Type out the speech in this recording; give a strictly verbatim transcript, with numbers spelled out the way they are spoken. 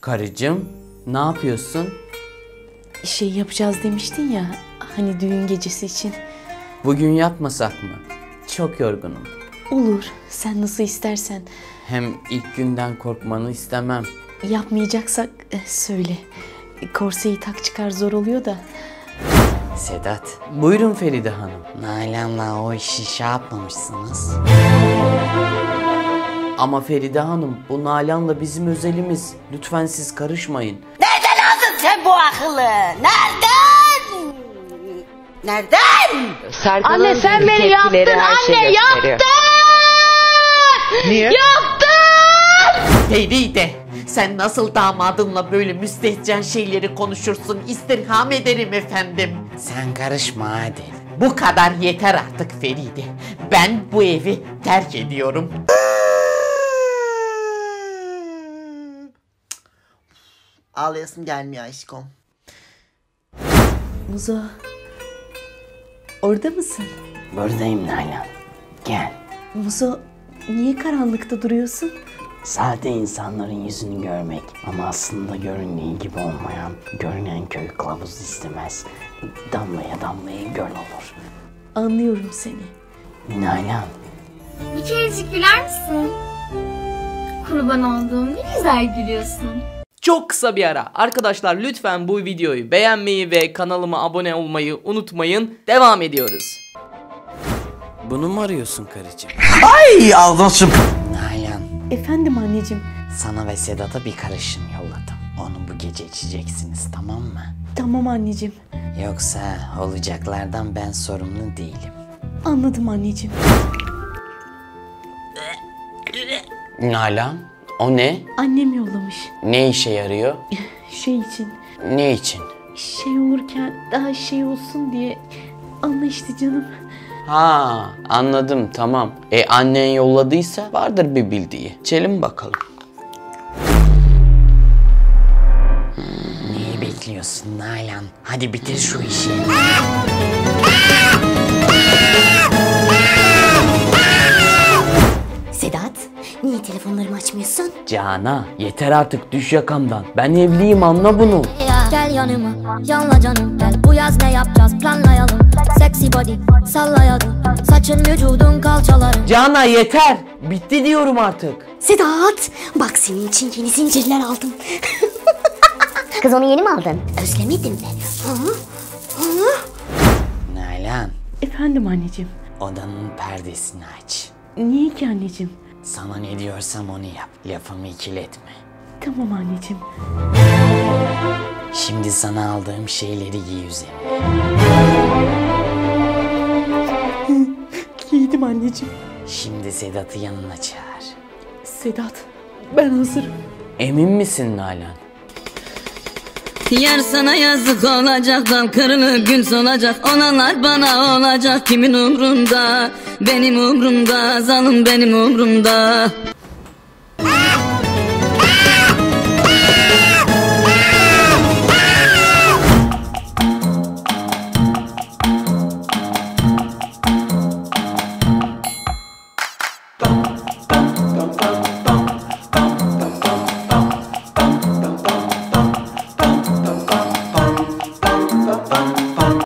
Karıcığım, ne yapıyorsun? Şey yapacağız demiştin ya, hani düğün gecesi için. Bugün yapmasak mı? Çok yorgunum. Olur, sen nasıl istersen. Hem ilk günden korkmanı istemem. Yapmayacaksak e, söyle. Korseyi tak çıkar zor oluyor da. Sedat, buyurun Feride Hanım. Nalan'la o işi şey yapmamışsınız. Ama Feride Hanım, bu Nalan'la bizim özelimiz. Lütfen siz karışmayın. Nereden aldın sen bu akıllı? Nereden? Nereden? Serkan'ın Anne sen beni yaptın, anne yaptın! Niye? Yaptın! Feride, sen nasıl damadınla böyle müstehcen şeyleri konuşursun, istirham ederim efendim. Sen karışma Adil. Bu kadar yeter artık Feride. Ben bu evi terk ediyorum. Ağlayasım gelmiyor aşkım. Muzo, orada mısın? Buradayım Nalan. Gel. Muzo, niye karanlıkta duruyorsun? Sade insanların yüzünü görmek ama aslında göründüğü gibi olmayan, görünen köy kılavuz istemez. Damlaya damlaya göl olur. Anlıyorum seni. Nalan. Bir kerecik güler misin? Kurban olduğum ne güzel gülüyorsun. Çok kısa bir ara. Arkadaşlar lütfen bu videoyu beğenmeyi ve kanalıma abone olmayı unutmayın. Devam ediyoruz. Bunu mu arıyorsun karıcığım? Ay ağzım. Nalan. Efendim anneciğim. Sana ve Sedat'a bir karışım yolladım. Onu bu gece içeceksiniz, tamam mı? Tamam anneciğim. Yoksa olacaklardan ben sorumlu değilim. Anladım anneciğim. Nalan, o ne? Annem yollamış. Ne işe yarıyor? Şey için, Ne için? şey olurken daha şey olsun diye. Anla işte canım. Ha, anladım, tamam. E annen yolladıysa vardır bir bildiği. İçelim bakalım. Neyi bekliyorsun Nalan? Hadi bitir şu işi. Sedat, niye telefonlarımı açmıyorsun? Cana, yeter artık, düş yakamdan. Ben evliyim, anla bunu. Gel yanıma, yanla canım gel. Bu yaz ne yapacağız planlayalım. Sexy body sallayalım. Saçın vücudun kalçaların. Cana yeter, bitti diyorum artık. Sedat, bak senin için yeni zincirler aldım. Kız onu yeni mi aldın? Özlemedin mi? Hı? Hı? Nalan, Efendim anneciğim. odanın perdesini aç. Niye ki anneciğim? Sana ne diyorsam onu yap. Lafımı ikiletme. Tamam anneciğim. Şimdi sana aldığım şeyleri giy üzerine. Giydim anneciğim. Şimdi Sedat'ı yanına çağır. Sedat, ben hazırım. Emin misin Nalan? Yer sana yazık olacak, dal kırılıp gün solacak. Onalar bana olacak, kimin umrunda? Benim umrumda, zalim benim umrumda.